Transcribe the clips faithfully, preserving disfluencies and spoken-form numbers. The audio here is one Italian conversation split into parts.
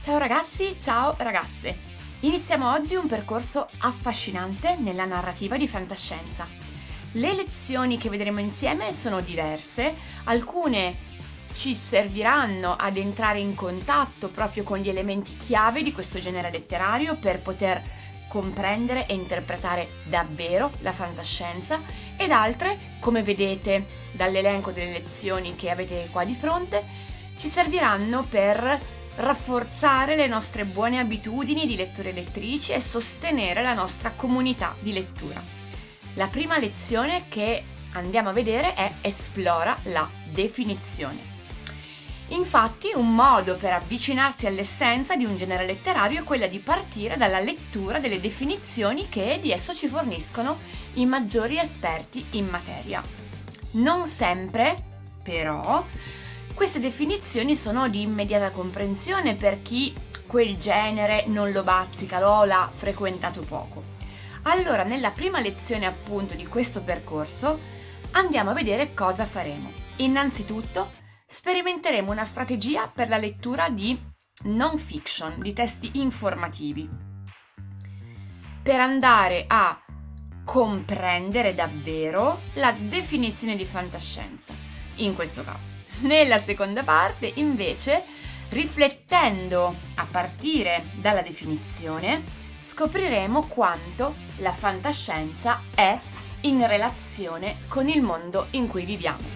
Ciao ragazzi, ciao ragazze! Iniziamo oggi un percorso affascinante nella narrativa di fantascienza. Le lezioni che vedremo insieme sono diverse, alcune ci serviranno ad entrare in contatto proprio con gli elementi chiave di questo genere letterario per poter comprendere e interpretare davvero la fantascienza, ed altre, come vedete dall'elenco delle lezioni che avete qua di fronte, ci serviranno per rafforzare le nostre buone abitudini di lettori e lettrici e sostenere la nostra comunità di lettura. La prima lezione che andiamo a vedere è Esplora la definizione. Infatti, un modo per avvicinarsi all'essenza di un genere letterario è quella di partire dalla lettura delle definizioni che di esso ci forniscono i maggiori esperti in materia. Non sempre, però, queste definizioni sono di immediata comprensione per chi quel genere non lo bazzica o l'ha frequentato poco. Allora, nella prima lezione appunto di questo percorso, andiamo a vedere cosa faremo. Innanzitutto, sperimenteremo una strategia per la lettura di non fiction, di testi informativi, per andare a comprendere davvero la definizione di fantascienza, in questo caso. Nella seconda parte, invece, riflettendo a partire dalla definizione, scopriremo quanto la fantascienza è in relazione con il mondo in cui viviamo.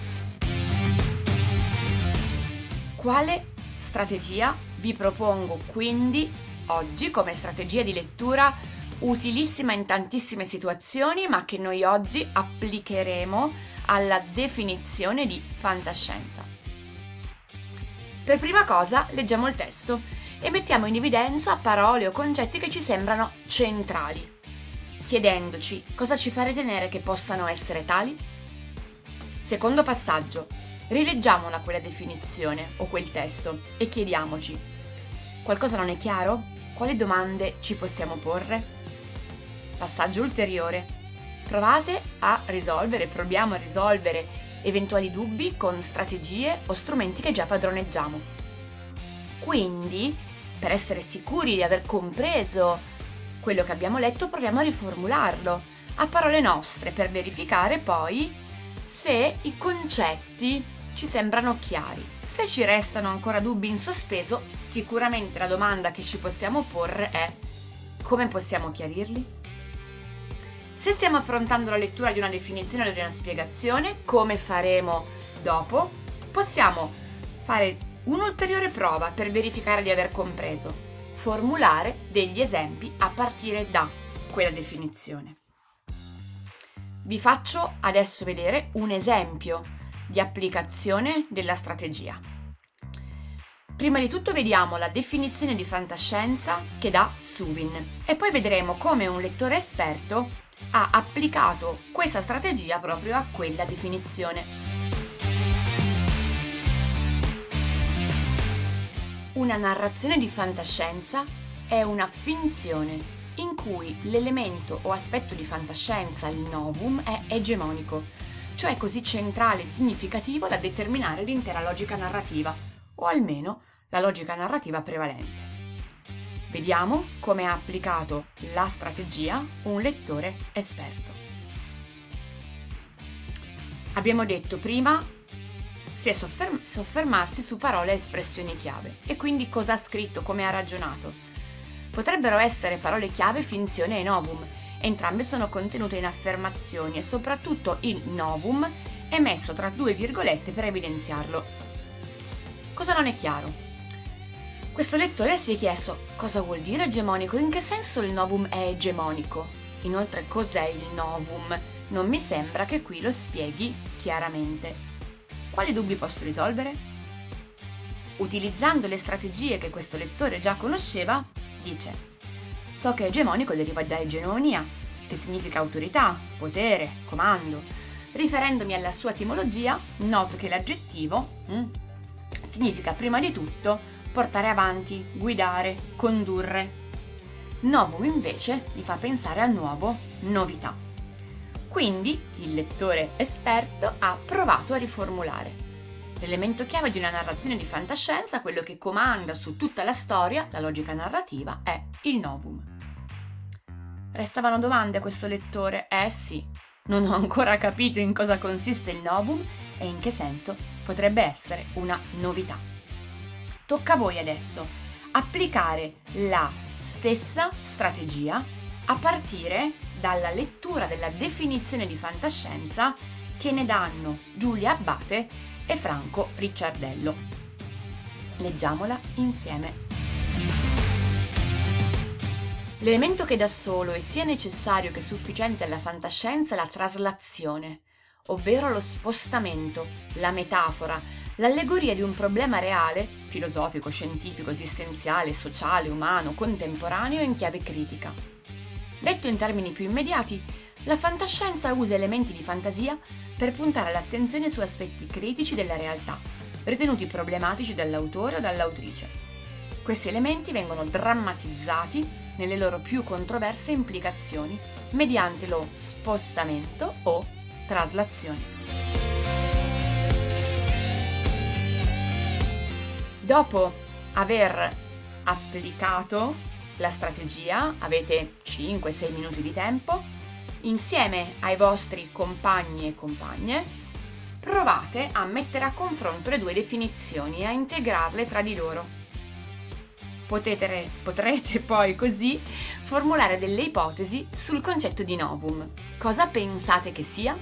Quale strategia vi propongo quindi oggi come strategia di lettura utilissima in tantissime situazioni, ma che noi oggi applicheremo alla definizione di fantascienza? Per prima cosa leggiamo il testo e mettiamo in evidenza parole o concetti che ci sembrano centrali, chiedendoci cosa ci fa ritenere che possano essere tali. Secondo passaggio, rileggiamola quella definizione o quel testo e chiediamoci: qualcosa non è chiaro? Quali domande ci possiamo porre? Passaggio ulteriore: provate a risolvere, proviamo a risolvere eventuali dubbi con strategie o strumenti che già padroneggiamo. Quindi, per essere sicuri di aver compreso quello che abbiamo letto, proviamo a riformularlo a parole nostre per verificare poi se i concetti ci sembrano chiari. Se ci restano ancora dubbi in sospeso, sicuramente la domanda che ci possiamo porre è: come possiamo chiarirli? Se stiamo affrontando la lettura di una definizione o di una spiegazione, come faremo dopo, possiamo fare un'ulteriore prova per verificare di aver compreso: formulare degli esempi a partire da quella definizione. Vi faccio adesso vedere un esempio di applicazione della strategia. Prima di tutto vediamo la definizione di fantascienza che dà Suvin e poi vedremo come un lettore esperto ha applicato questa strategia proprio a quella definizione. Una narrazione di fantascienza è una finzione in cui l'elemento o aspetto di fantascienza, il novum, è egemonico, cioè così centrale e significativo da determinare l'intera logica narrativa, o almeno la logica narrativa prevalente. Vediamo come ha applicato la strategia un lettore esperto. Abbiamo detto prima si è sofferm- soffermarsi su parole e espressioni chiave, e quindi cosa ha scritto, come ha ragionato. Potrebbero essere parole chiave finzione e novum. Entrambe sono contenute in affermazioni e soprattutto il novum è messo tra due virgolette per evidenziarlo. Cosa non è chiaro? Questo lettore si è chiesto: cosa vuol dire egemonico? In che senso il novum è egemonico? Inoltre, cos'è il novum? Non mi sembra che qui lo spieghi chiaramente. Quali dubbi posso risolvere? Utilizzando le strategie che questo lettore già conosceva, dice: so che egemonico deriva da egemonia, che significa autorità, potere, comando. Riferendomi alla sua etimologia, noto che l'aggettivo mm, significa prima di tutto portare avanti, guidare, condurre. Novum invece mi fa pensare a nuovo, novità. Quindi il lettore esperto ha provato a riformulare: L'elemento chiave di una narrazione di fantascienza, quello che comanda su tutta la storia, la logica narrativa, è il novum. Restavano domande a questo lettore? Eh sì, non ho ancora capito in cosa consiste il novum e in che senso potrebbe essere una novità. Tocca a voi adesso applicare la stessa strategia a partire dalla lettura della definizione di fantascienza che ne danno Giulia Abbate e Franco Ricciardello. Leggiamola insieme. L'elemento che da solo è sia necessario che sufficiente alla fantascienza è la traslazione, ovvero lo spostamento, la metafora, l'allegoria di un problema reale, filosofico, scientifico, esistenziale, sociale, umano, contemporaneo in chiave critica. Detto in termini più immediati, la fantascienza usa elementi di fantasia per puntare l'attenzione su aspetti critici della realtà, ritenuti problematici dall'autore o dall'autrice. Questi elementi vengono drammatizzati nelle loro più controverse implicazioni mediante lo spostamento o traslazione. Dopo aver applicato la strategia, avete cinque sei minuti di tempo, insieme ai vostri compagni e compagne, provate a mettere a confronto le due definizioni e a integrarle tra di loro. Potete, potrete poi così formulare delle ipotesi sul concetto di novum. Cosa pensate che sia?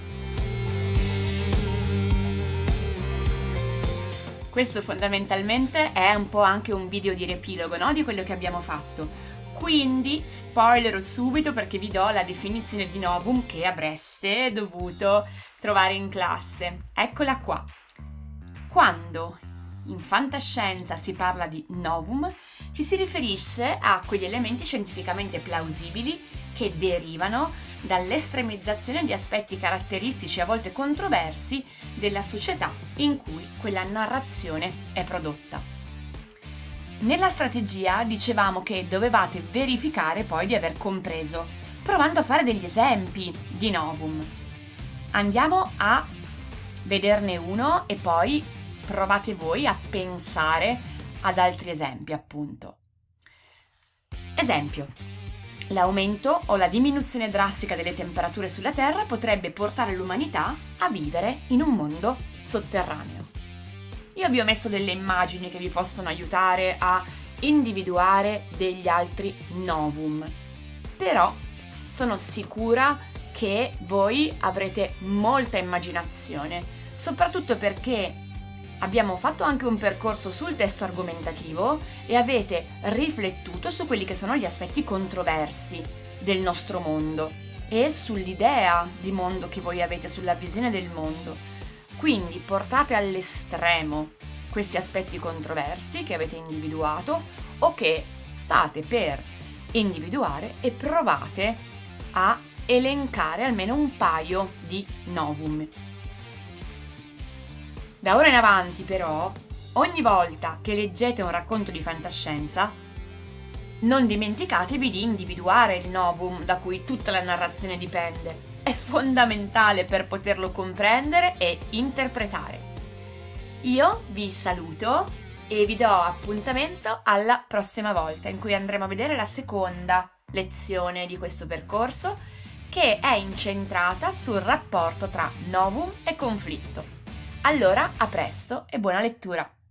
Questo fondamentalmente è un po' anche un video di riepilogo, no? Di quello che abbiamo fatto. Quindi spoilerò subito perché vi do la definizione di novum che avreste dovuto trovare in classe. Eccola qua. Quando in fantascienza si parla di novum, ci si riferisce a quegli elementi scientificamente plausibili che derivano dall'estremizzazione di aspetti caratteristici a volte controversi della società in cui quella narrazione è prodotta. Nella strategia dicevamo che dovevate verificare poi di aver compreso, provando a fare degli esempi di novum. Andiamo a vederne uno e poi provate voi a pensare ad altri esempi, appunto. Esempio: l'aumento o la diminuzione drastica delle temperature sulla Terra potrebbe portare l'umanità a vivere in un mondo sotterraneo. Io vi ho messo delle immagini che vi possono aiutare a individuare degli altri novum, però sono sicura che voi avrete molta immaginazione, soprattutto perché abbiamo fatto anche un percorso sul testo argomentativo e avete riflettuto su quelli che sono gli aspetti controversi del nostro mondo e sull'idea di mondo che voi avete, sulla visione del mondo. Quindi portate all'estremo questi aspetti controversi che avete individuato o che state per individuare e provate a elencare almeno un paio di novum. Da ora in avanti, però, ogni volta che leggete un racconto di fantascienza, non dimenticatevi di individuare il novum da cui tutta la narrazione dipende. È fondamentale per poterlo comprendere e interpretare. Io vi saluto e vi do appuntamento alla prossima volta, in cui andremo a vedere la seconda lezione di questo percorso, che è incentrata sul rapporto tra novum e conflitto. Allora, a presto e buona lettura!